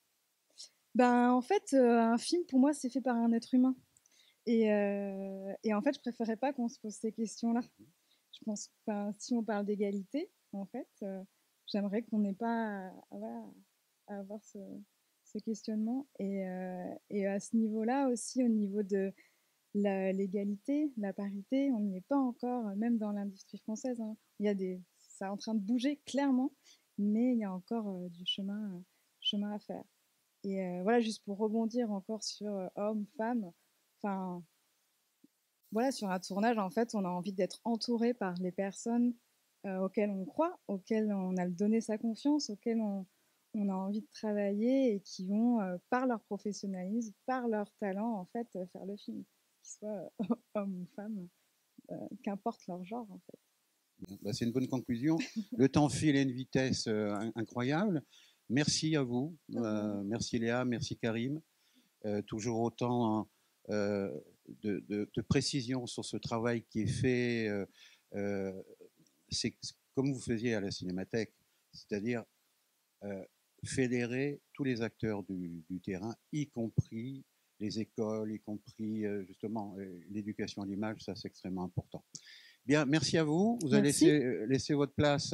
Ben, en fait, euh, un film, pour moi, c'est fait par un être humain. Et, euh, et en fait, je préférais pas qu'on se pose ces questions-là. Je pense que ben, si on parle d'égalité, en fait, euh, j'aimerais qu'on n'ait pas à, voilà, à avoir ce, ce questionnement. Et, euh, et à ce niveau-là aussi, au niveau de la, l'égalité, la parité, on n'y est pas encore, même dans l'industrie française. Hein. Il y a des, ça est en train de bouger clairement, mais il y a encore euh, du chemin, euh, chemin à faire. Et euh, voilà, juste pour rebondir encore sur euh, hommes, femmes, enfin, voilà, sur un tournage, en fait, on a envie d'être entouré par les personnes euh, auxquelles on croit, auxquelles on a donné sa confiance, auxquelles on, on a envie de travailler et qui vont, euh, par leur professionnalisme, par leur talent, en fait, euh, faire le film, qu'ils soient euh, hommes ou femmes, euh, qu'importe leur genre, en fait. Bah, c'est une bonne conclusion. Le temps file à une vitesse euh, incroyable. Merci à vous. Euh, merci Léa, merci Karim. Euh, toujours autant euh, de, de, de précision sur ce travail qui est fait. Euh, euh, c'est comme vous faisiez à la Cinémathèque, c'est-à-dire euh, fédérer tous les acteurs du, du terrain, y compris les écoles, y compris euh, justement euh, l'éducation à l'image, ça c'est extrêmement important. Bien, merci à vous. Vous allez laisser, laisser votre place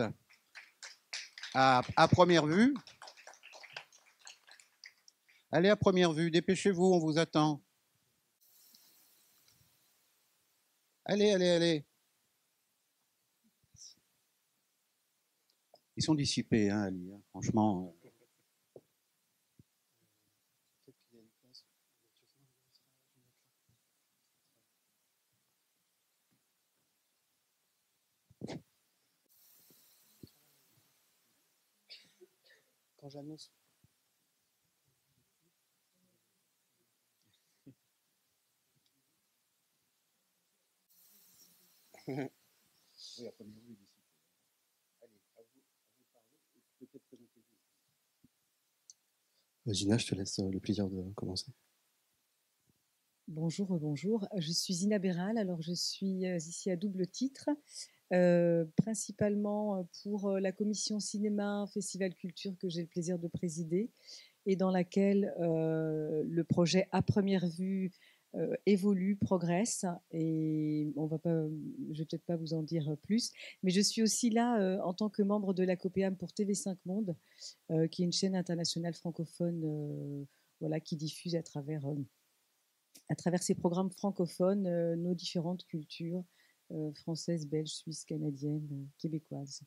à, à première vue. Allez à première vue, dépêchez-vous, on vous attend. Allez, allez, allez. Ils sont dissipés, hein, Ali, hein, franchement. Quand j'annonce. Oui, à première vue, d'ici. Allez, à vous, à vous parler et peut-être présenter-vous. Gina, je te laisse le plaisir de commencer. Bonjour, bonjour. Je suis Zina Béral, alors je suis ici à double titre, euh, principalement pour la commission cinéma, festival culture que j'ai le plaisir de présider et dans laquelle euh, le projet à première vue euh, évolue, progresse et on va pas, je vais peut-être pas vous en dire plus, mais je suis aussi là euh, en tant que membre de la COPEAM pour T V cinq Monde, euh, qui est une chaîne internationale francophone euh, voilà, qui diffuse à travers... Euh, à travers ces programmes francophones, euh, nos différentes cultures euh, françaises, belges, suisses, canadiennes, euh, québécoises.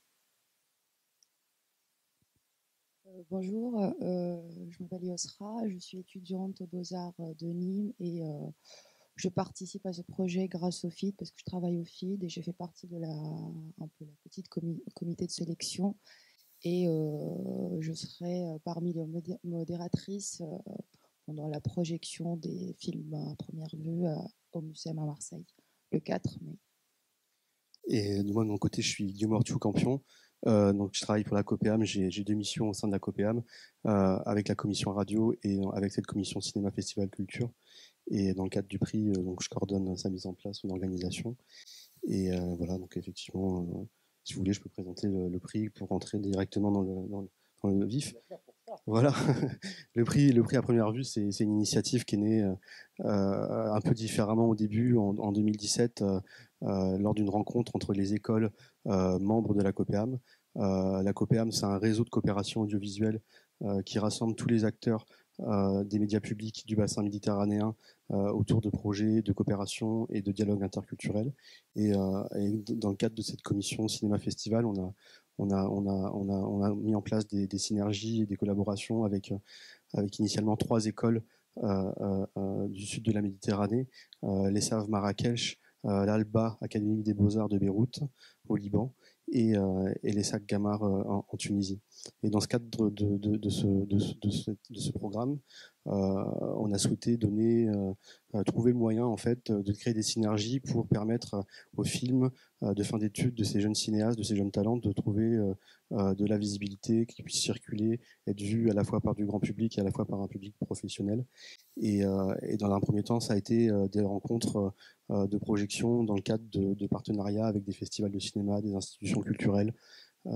Euh, bonjour, euh, je m'appelle Yosra, je suis étudiante aux Beaux-Arts de Nîmes et euh, je participe à ce projet grâce au F I D parce que je travaille au F I D et j'ai fait partie de la, un peu la petite comi- comité de sélection et euh, je serai parmi les modé- modératrices euh, pendant la projection des films à première vue euh, au Muséum à Marseille, le quatre mai. Et de moi, de mon côté, je suis Guillaume Ortiou Campion. Euh, donc, je travaille pour la COPEAM. J'ai, j'ai deux missions au sein de la COPEAM, euh, avec la commission radio et avec cette commission cinéma, festival, culture. Et dans le cadre du prix, euh, donc, je coordonne sa mise en place, son organisation. Et euh, voilà, donc effectivement, euh, si vous voulez, je peux présenter le, le prix pour rentrer directement dans le, dans le, dans le vif. Voilà, le prix, le prix à première vue, c'est, c'est une initiative qui est née euh, un peu différemment au début, en, en deux mille dix-sept, euh, euh, lors d'une rencontre entre les écoles euh, membres de la COPEAM. Euh, la COPEAM, c'est un réseau de coopération audiovisuelle euh, qui rassemble tous les acteurs euh, des médias publics du bassin méditerranéen euh, autour de projets de coopération et de dialogue interculturel. Et, euh, et dans le cadre de cette commission Cinéma Festival, on a On a, on, a, on, a, on a mis en place des, des synergies et des collaborations avec, avec initialement trois écoles euh, euh, du sud de la Méditerranée, euh, l'E S A V Marrakech, euh, l'Alba, Académie des Beaux-Arts de Beyrouth, au Liban, et, euh, et l'Essac Gamar euh, en, en Tunisie. Et dans ce cadre de, de, de, ce, de, ce, de, ce, de ce programme, euh, on a souhaité donner, euh, trouver le moyen en fait, de créer des synergies pour permettre aux films euh, de fin d'études de ces jeunes cinéastes, de ces jeunes talents, de trouver euh, euh, de la visibilité, qui puisse circuler, être vu à la fois par du grand public et à la fois par un public professionnel. Et, euh, et dans un premier temps, ça a été euh, des rencontres euh, de projection dans le cadre de, de partenariats avec des festivals de cinéma, des institutions culturelles euh,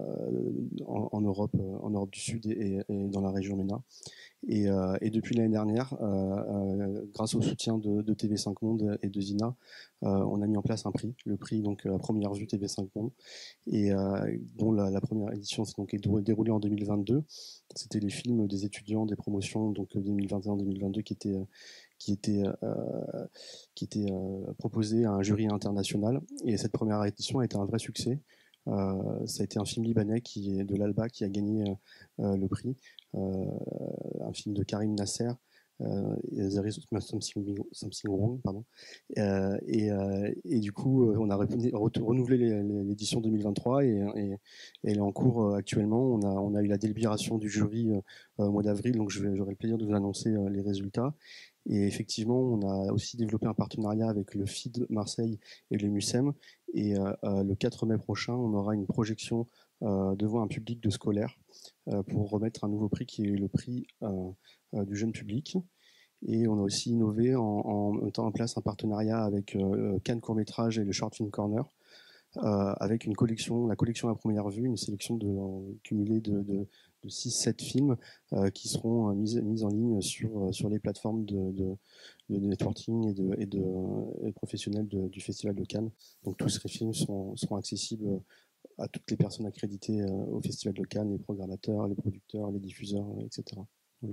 en, en Europe, en Europe du Sud et, et dans la région MENA. Et, euh, et depuis l'année dernière, euh, euh, grâce au soutien de, de T V cinq Monde et de Zina, euh, on a mis en place un prix, le prix donc la première vue T V cinq Monde, et euh, dont la, la première édition s'est donc déroulée en deux mille vingt-deux. C'était les films des étudiants des promotions donc deux mille vingt et un deux mille vingt-deux qui étaient qui étaient euh, qui étaient euh, proposés à un jury international. Et cette première édition a été un vrai succès. Euh, ça a été un film libanais qui est de l'Alba qui a gagné euh, le prix, euh, un film de Karim Nasser, euh, There is something, something wrong, pardon. Euh, et, euh, et du coup, on a renouvelé l'édition deux mille vingt-trois et, et, et elle est en cours actuellement. On a, on a eu la délibération du jury euh, au mois d'avril, donc j'aurai le plaisir de vous annoncer euh, les résultats. Et effectivement, on a aussi développé un partenariat avec le F I D Marseille et le MUSEM. Et euh, le quatre mai prochain, on aura une projection euh, devant un public de scolaires euh, pour remettre un nouveau prix qui est le prix euh, euh, du jeune public. Et on a aussi innové en, en mettant en place un partenariat avec euh, Cannes Court Métrage et le Short Film Corner, euh, avec une collection, la collection à première vue, une sélection de, en, cumulée de, de, de six sept films euh, qui seront mises mis en ligne sur, sur les plateformes de, de, de networking et de, et de et professionnels de, du Festival de Cannes. Donc tous ces films seront, seront accessibles à toutes les personnes accréditées au Festival de Cannes, les programmateurs, les producteurs, les diffuseurs, et cetera. Voilà.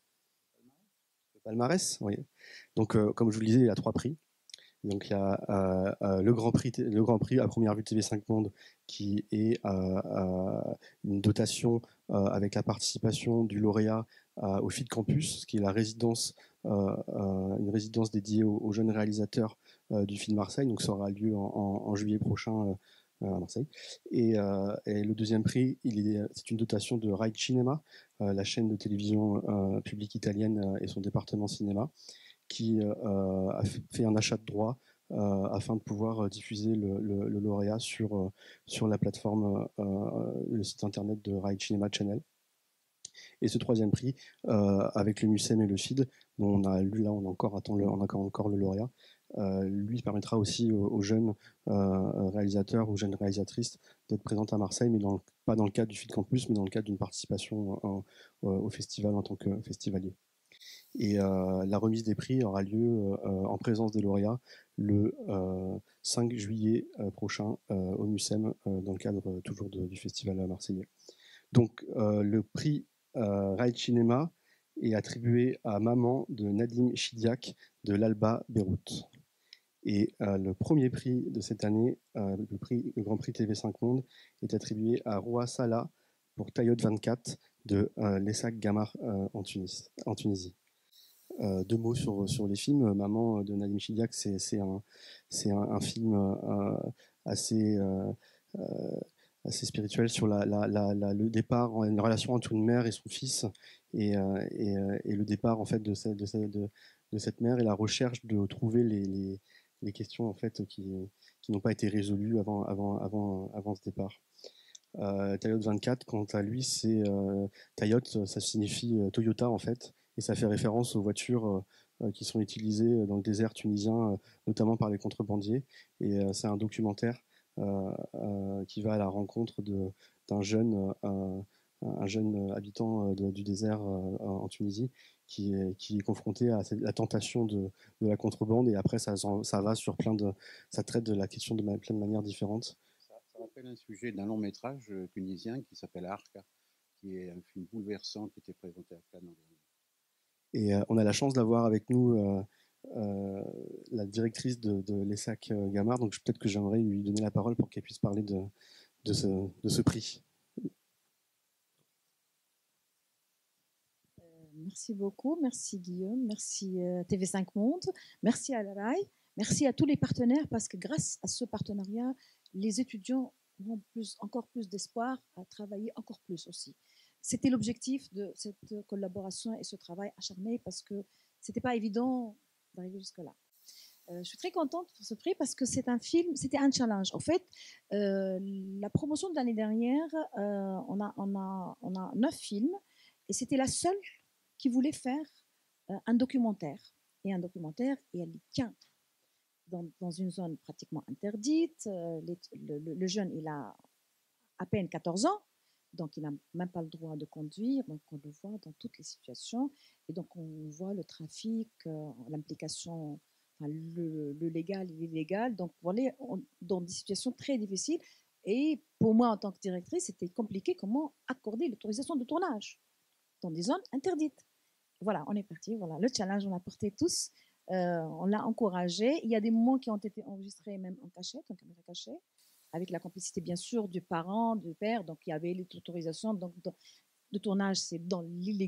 Le palmarès, oui. Donc, euh, comme je vous le disais, il y a trois prix. Donc, il y a euh, euh, le, Grand Prix, le Grand Prix à première vue T V cinq Monde, qui est euh, euh, une dotation euh, avec la participation du lauréat euh, au F I D Campus, qui est la résidence, euh, euh, une résidence dédiée aux, aux jeunes réalisateurs euh, du F I D Marseille. Donc, ça aura lieu en, en, en juillet prochain euh, à Marseille. Et, euh, et le deuxième prix, c'est une dotation de Rai Cinema, euh, la chaîne de télévision euh, publique italienne euh, et son département cinéma, qui euh, a fait un achat de droits euh, afin de pouvoir diffuser le, le, le lauréat sur, euh, sur la plateforme, euh, le site internet de Rai Cinema Channel. Et ce troisième prix, euh, avec le MUSEM et le F I D, dont on a lu là, on a encore, attend le, on a encore le lauréat, euh, lui permettra aussi aux, aux jeunes euh, réalisateurs ou jeunes réalisatrices d'être présentes à Marseille, mais dans, pas dans le cadre du F I D Campus, mais dans le cadre d'une participation en, en, au festival en tant que festivalier. Et euh, la remise des prix aura lieu euh, en présence des lauréats le euh, cinq juillet euh, prochain euh, au MUSEM, euh, dans le cadre euh, toujours de, du festival marseillais. Donc euh, le prix euh, Rai Cinema est attribué à Maman de Nadim Chidiak de l'Alba Beyrouth. Et euh, le premier prix de cette année, euh, le, prix, le Grand Prix T V cinq Monde, est attribué à Roa Salah pour Tayot vingt-quatre de euh, l'Essac Gamar euh, en, Tunis, en Tunisie. Euh, deux mots sur, sur les films. Maman de Nadim Chidiak, c'est un, un, un film euh, assez, euh, assez spirituel sur la, la, la, la, le départ, une relation entre une mère et son fils, et, euh, et, et le départ en fait de cette, de, cette, de, de cette mère et la recherche de trouver les, les, les questions en fait qui, qui n'ont pas été résolues avant, avant, avant, avant ce départ. Euh, Tayot vingt-quatre, quant à lui, c'est euh, Tayot, ça signifie euh, Toyota en fait, et ça fait référence aux voitures euh, qui sont utilisées dans le désert tunisien, euh, notamment par les contrebandiers. Et euh, c'est un documentaire euh, euh, qui va à la rencontre d'un jeune, euh, un jeune habitant de, du désert euh, en Tunisie qui est, qui est confronté à la tentation de, de la contrebande. Et après, ça, ça va sur plein de, ça traite de la question de plein de manières différentes. Ça rappelle un sujet d'un long métrage tunisien qui s'appelle Arca, qui est un film bouleversant qui était présenté à Cannes. Et euh, on a la chance d'avoir avec nous euh, euh, la directrice de, de l'Essac Gamar, donc peut-être que j'aimerais lui donner la parole pour qu'elle puisse parler de, de, ce, de ce prix. Euh, merci beaucoup, merci Guillaume, merci euh, T V cinq Monde, merci à la Rai. Merci à tous les partenaires parce que grâce à ce partenariat, les étudiants ont plus, encore plus d'espoir à travailler encore plus aussi. C'était l'objectif de cette collaboration et ce travail acharné parce que ce n'était pas évident d'arriver jusque-là. Euh, je suis très contente pour ce prix parce que c'est un film, c'était un challenge. En fait, euh, la promotion de l'année dernière, euh, on, a, on, a, on a neuf films et c'était la seule qui voulait faire euh, un documentaire. Et un documentaire, et elle y tient dans, dans une zone pratiquement interdite. Euh, les, le, le jeune, il a à peine quatorze ans. Donc, il n'a même pas le droit de conduire. Donc, on le voit dans toutes les situations. Et donc, on voit le trafic, euh, l'implication, enfin, le, le légal et l'illégal. Donc, voilà, on, dans des situations très difficiles. Et pour moi, en tant que directrice, c'était compliqué comment accorder l'autorisation de tournage dans des zones interdites. Voilà, on est parti. Voilà, le challenge, on l'a porté tous. Euh, on l'a encouragé. Il y a des moments qui ont été enregistrés même en cachette, en caméra cachée, avec la complicité bien sûr du parent, du père, donc il y avait l'autorisation donc, de tournage, c'est dans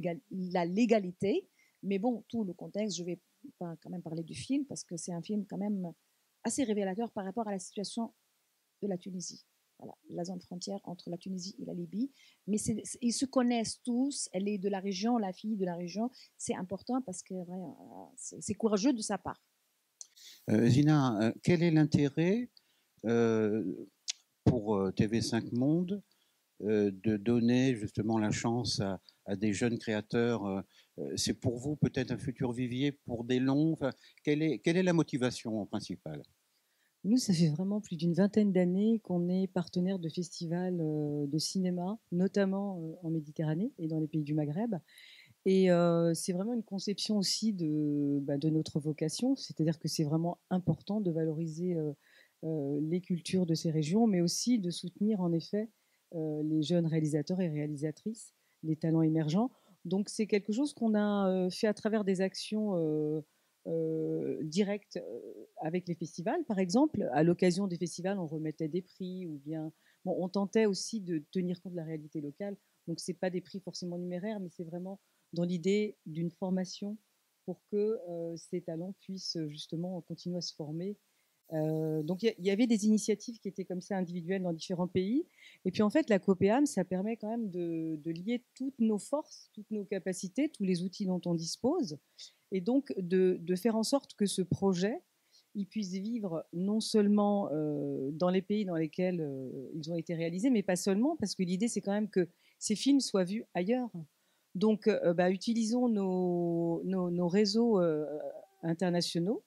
la légalité, mais bon, tout le contexte, je vais pas quand même parler du film, parce que c'est un film quand même assez révélateur par rapport à la situation de la Tunisie. Voilà, la zone frontière entre la Tunisie et la Libye, mais c'est, ils se connaissent tous, elle est de la région, la fille de la région, c'est important parce que ouais, c'est, c'est courageux de sa part. Euh, Zina, euh, quel est l'intérêt euh, pour T V cinq Monde euh, de donner justement la chance à, à des jeunes créateurs? euh, C'est pour vous peut-être un futur vivier pour des longs, enfin, quelle est, quelle est la motivation principale? Nous, ça fait vraiment plus d'une vingtaine d'années qu'on est partenaire de festivals de cinéma, notamment en Méditerranée et dans les pays du Maghreb. Et euh, c'est vraiment une conception aussi de, bah, de notre vocation, c'est-à-dire que c'est vraiment important de valoriser euh, euh, les cultures de ces régions, mais aussi de soutenir en effet euh, les jeunes réalisateurs et réalisatrices, les talents émergents. Donc c'est quelque chose qu'on a euh, fait à travers des actions euh, euh, directes euh, avec les festivals, par exemple. À l'occasion des festivals, on remettait des prix ou bien bon, on tentait aussi de tenir compte de la réalité locale. Donc c'est pas des prix forcément numéraires, mais c'est vraiment dans l'idée d'une formation pour que euh, ces talents puissent justement continuer à se former. Euh, donc il y, y avait des initiatives qui étaient comme ça individuelles dans différents pays. Et puis en fait, la COPEAM, ça permet quand même de, de lier toutes nos forces, toutes nos capacités, tous les outils dont on dispose, et donc de, de faire en sorte que ce projet, il puisse vivre non seulement euh, dans les pays dans lesquels euh, ils ont été réalisés, mais pas seulement, parce que l'idée, c'est quand même que ces films soient vus ailleurs. Donc, euh, bah, utilisons nos, nos, nos réseaux euh, internationaux.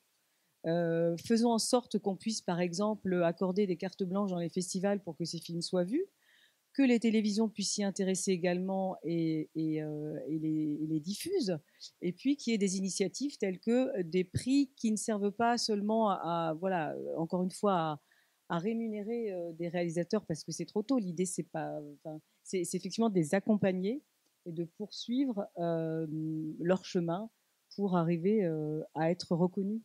Euh, faisons en sorte qu'on puisse, par exemple, accorder des cartes blanches dans les festivals pour que ces films soient vus, que les télévisions puissent s'y intéresser également et, et, euh, et, les, et les diffusent, et puis qu'il y ait des initiatives telles que des prix qui ne servent pas seulement à, à voilà, encore une fois, à, à rémunérer euh, des réalisateurs parce que c'est trop tôt. L'idée, c'est pas, enfin, c'est, c'est effectivement de les accompagner et de poursuivre euh, leur chemin pour arriver euh, à être reconnus.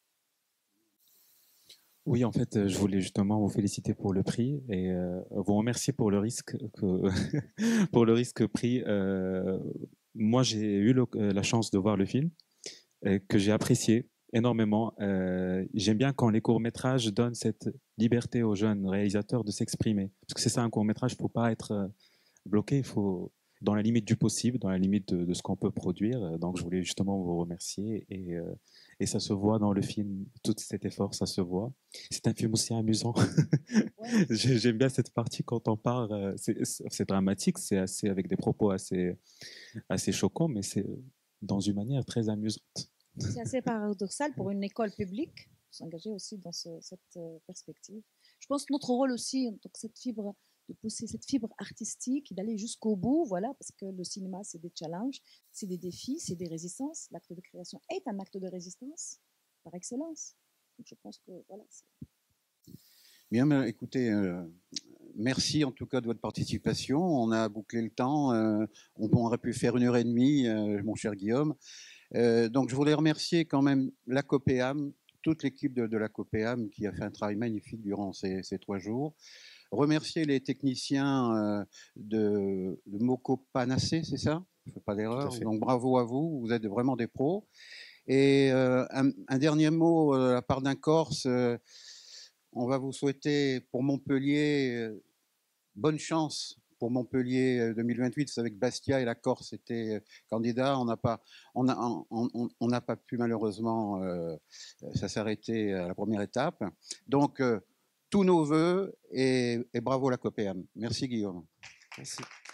Oui, en fait, je voulais justement vous féliciter pour le prix et euh, vous remercier pour le risque que pour le risque pris. Euh, moi, j'ai eu le, la chance de voir le film et que j'ai apprécié énormément. Euh, j'aime bien quand les courts-métrages donnent cette liberté aux jeunes réalisateurs de s'exprimer, parce que c'est ça un court-métrage. Il ne faut pas être bloqué. Il faut dans la limite du possible, dans la limite de, de ce qu'on peut produire. Donc, je voulais justement vous remercier et euh, et ça se voit dans le film, tout cet effort, ça se voit. C'est un film aussi amusant. Ouais. J'aime bien cette partie quand on parle, c'est, c'est dramatique, c'est assez, avec des propos assez, assez choquants, mais c'est dans une manière très amusante. C'est assez paradoxal pour une école publique s'engager aussi dans ce, cette perspective. Je pense que notre rôle aussi, donc cette fibre, de pousser cette fibre artistique, d'aller jusqu'au bout, voilà, parce que le cinéma, c'est des challenges, c'est des défis, c'est des résistances. L'acte de création est un acte de résistance par excellence. Donc je pense que voilà. C'est... Bien, mais écoutez, euh, merci en tout cas de votre participation. On a bouclé le temps. Euh, on, on aurait pu faire une heure et demie, euh, mon cher Guillaume. Euh, donc je voulais remercier quand même la COPEAM, toute l'équipe de, de la COPEAM qui a fait un travail magnifique durant ces, ces trois jours. Remercier les techniciens euh, de, de Moco Panacé, c'est ça? Je ne fais pas d'erreur. Donc bravo à vous, vous êtes vraiment des pros. Et euh, un, un dernier mot euh, de la part d'un Corse. Euh, on va vous souhaiter pour Montpellier euh, bonne chance pour Montpellier deux mille vingt-huit. Vous savez que Bastia et la Corse étaient candidats. On n'a pas, on a, on, on, on n'a pas pu malheureusement, euh, ça s'est arrêté à la première étape. Donc, euh, tous nos voeux et, et bravo la COPEAM. Merci Guillaume. Merci.